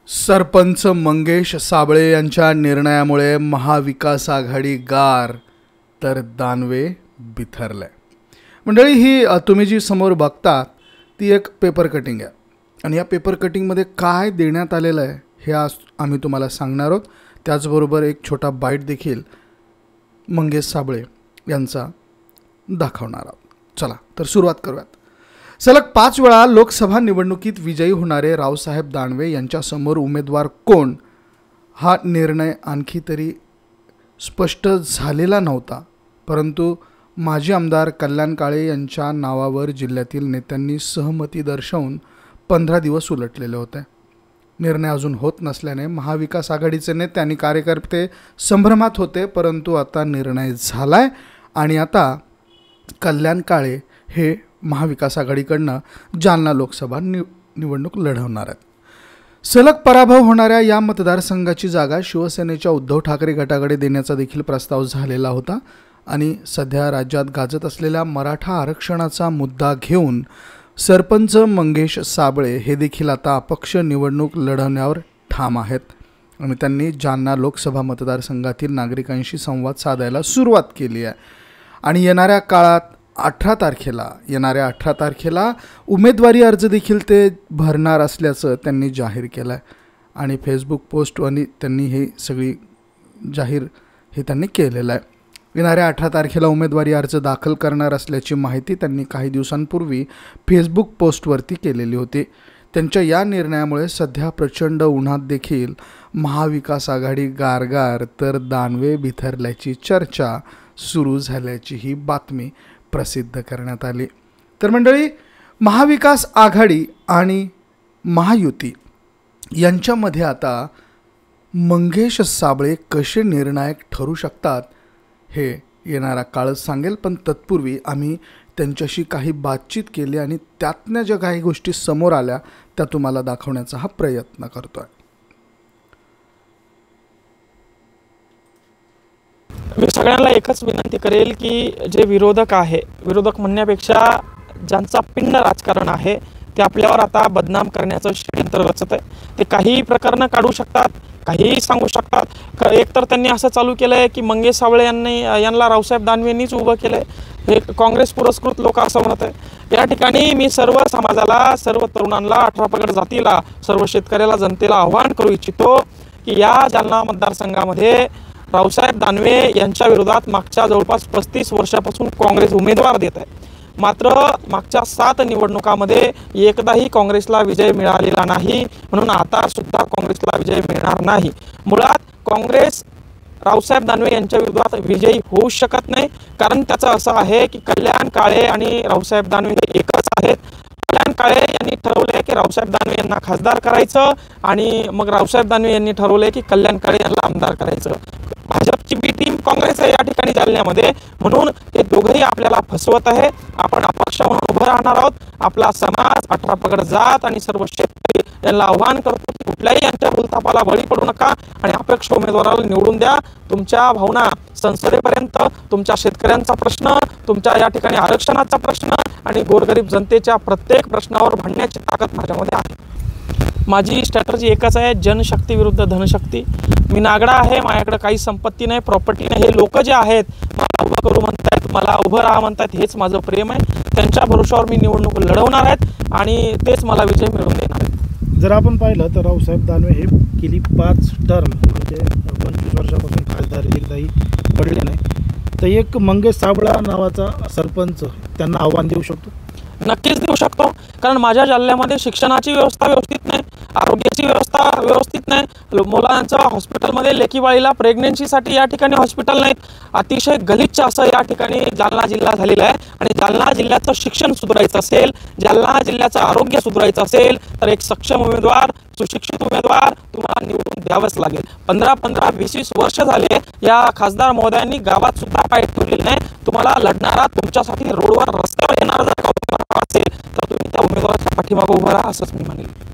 सरपंच मंगेश साबळे यांच्या निर्णयामुळे महाविकास आघाडी गार तर दानवे बिथरले। मंडळी, ही तुम्ही जी समोर बघता ती एक पेपर कटिंग आहे आणि या पेपर कटिंगमध्ये काय देण्यात आलेलं आहे हे आज आम्ही तुम्हाला सांगणार आहोत। त्याचबरोबर एक छोटा बाईट देखील मंगेश साबळे यांचा दाखवणार आहोत। चला तर सुरुवात करूयात। सलग 5 वेळा लोकसभा निवडणुकीत विजयी होणारे रावसाहेब दानवे यांच्यासमोर उमेदवार कोण हा निर्णय आणखी तरी स्पष्ट झालेला नव्हता, परंतु माजी आमदार कल्याण काळे यांच्या नावावर जिल्ह्यातील नेत्यांनी सहमती दर्शवून 15 दिवस उलटलेले होते। निर्णय अजून होत नसल्याने महाविकास आघाडीचे नेते आणि कार्यकर्ते संभ्रमात होते, परंतु आता निर्णय झालाय आणि आता कल्याण काळे हे महाविकास आघाडीकडनं जालना लोकसभा निवडणूक लढवणार आहेत। सलग पराभव होणाऱ्या या मतदारसंघाची जागा शिवसेनेच्या उद्धव ठाकरे गटाकडे देण्याचा देखील प्रस्ताव झालेला होता आणि सध्या राज्यात गाजत असलेल्या मराठा आरक्षणाचा मुद्दा घेऊन सरपंच मंगेश साबळे हे देखील आता अपक्ष निवडणूक लढवण्यावर ठाम आहेत आणि त्यांनी जालना लोकसभा मतदारसंघातील नागरिकांशी संवाद साधायला सुरुवात केली आहे आणि येणाऱ्या 18 तारखेला उमेदवारी अर्ज देखील ते भरणार असल्याचं त्यांनी जाहीर केलं आहे आणि फेसबुक पोस्टवर त्यांनी हे सगळी जाहीर त्यांनी केलेलं आहे। येणाऱ्या 18 तारखेला उमेदवारी अर्ज दाखल करणार असल्याची माहिती त्यांनी काही दिवसांपूर्वी फेसबुक पोस्टवरती केलेली होती। त्यांच्या या निर्णयामुळे सध्या प्रचंड उन्हात देखील महाविकास आघाडी गारगार तर दानवे बिथरल्याची चर्चा सुरू झाल्याची ही बातमी प्रसिद्ध करण्यात आली। तर मंडळी, महाविकास आघाडी आणि महायुती यांच्यामध्ये आता मंगेश साबळे कसे निर्णायक ठरू शकतात हे येणारा काळच सांगेल, पण तत्पूर्वी आम्ही त्यांच्याशी काही बातचीत केली आणि त्यातल्या ज्या काही गोष्टी समोर आल्या त्या तुम्हाला दाखवण्याचा हा प्रयत्न करतोय। मी सगळ्यांना एकच विनंती करेल की जे विरोधक म्हणण्यापेक्षा ज्यांचा पिंड राजकारण आहे ते आपल्यावर आता बदनाम करण्याचं षडयंत्र रचत आहे। ते काही प्रकरणं काढू शकतात, काहीही सांगू शकतात। एक तर त्यांनी असं चालू केलं आहे की मंगेश साबळे यांना रावसाहेब दानवेंनीच उभं केलं आहे, हे काँग्रेस पुरस्कृत लोक असं म्हणत आहे। या ठिकाणी मी सर्व समाजाला, सर्व तरुणांना, 18 पगड जातीला, सर्व शेतकऱ्याला, जनतेला आव्हान करू इच्छितो की या जालना मतदारसंघामध्ये रावसाहेब दानवे यांच्या विरोधात मागच्या जवळपास 35 वर्षापासून काँग्रेस उमेदवार देत आहे, मात्र मागच्या 7 निवडणुकांमध्ये एकदाही काँग्रेसला विजय मिळालेला नाही, म्हणून आता सुद्धा काँग्रेसला विजय मिळणार नाही। मुळात काँग्रेस रावसाहेब दानवे यांच्या विरोधात विजयी होऊ शकत नाही, कारण त्याचं असं आहे की कल्याण काळे आणि रावसाहेब दानवे हे एकच आहेत। कल्याण काळे यांनी ठरवले की रावसाहेब दानवे यांना खासदार करायचं आणि मग रावसाहेब दानवे यांनी ठरवले की कल्याण काळे यांना आमदार करायचं। भाजपची बी टीम काँग्रेस आहे या ठिकाणी जालन्यामध्ये, म्हणून ते दोघंही आपल्याला फसवत आहे। आपण अपक्ष म्हणून उभं राहणार आहोत। आपला समाज, 18 पगड जात आणि सर्व शेतकरी यांना आव्हान करतो की कुठल्याही यांच्या भूलथापाला बळी पडू नका आणि अपक्ष उमेदवाराला निवडून द्या। तुमच्या भावना संसदेपर्यंत, तुमच्या शेतकऱ्यांचा प्रश्न, तुमच्या या ठिकाणी आरक्षणाचा प्रश्न आणि गोरगरीब जनतेच्या प्रत्येक प्रश्नावर भांडण्याची ताकद माझ्यामध्ये आहे। माझी स्ट्रॅटर्जी एकच आहे, जनशक्ती विरुद्ध धनशक्ती। मी नागडा आहे, माझ्याकडे काही संपत्ती नाही, प्रॉपर्टी नाही। हे लोक जे आहेत मला उभं करू म्हणतात, मला उभं राहा म्हणतात, हेच माझं प्रेम आहे। त्यांच्या भरोशावर मी निवडणूक लढवणार आहेत आणि तेच मला विजय मिळवून देणार आहेत। जर आपण पाहिलं तर रावसाहेब दानवे हे गेली 5 टर्म म्हणजे 25 वर्षापासून खासदार एकदाही पडले नाही, तर एक मंगेश साबळा नावाचा सरपंच त्यांना आव्हान देऊ शकतो? नक्कीच देऊ शकतो, कारण माझ्या जिल्ह्यामध्ये शिक्षणाची व्यवस्था व्यवस्थित नाही, आरोग्याची व्यवस्था व्यवस्थित नाही, मुलांचं हॉस्पिटलमध्ये लेकीबाळीला प्रेग्नेन्सीसाठी या ठिकाणी हॉस्पिटल नाहीत। अतिशय गलिच्छ असं या ठिकाणी जालना जिल्हा झालेला आहे आणि जालना जिल्ह्याचं शिक्षण सुधारायचं असेल, जालना जिल्ह्याचं आरोग्य सुधारायचं असेल तर एक सक्षम उमेदवार, सुशिक्षित उमेदवार तुम्हाला निवडून द्यावंच लागेल। 15-20 वर्ष झाले या खासदार महोदयांनी गावात सुद्धा पाय ठेवलेले नाही। तुम्हाला लढणारा, तुमच्यासाठी रोडवर रस्त्यावर येणारा जर का उमेदवार असेल तर तुम्ही त्या उमेदवाराच्या पाठीमागे उभं राहा, असंच मी म्हणेल।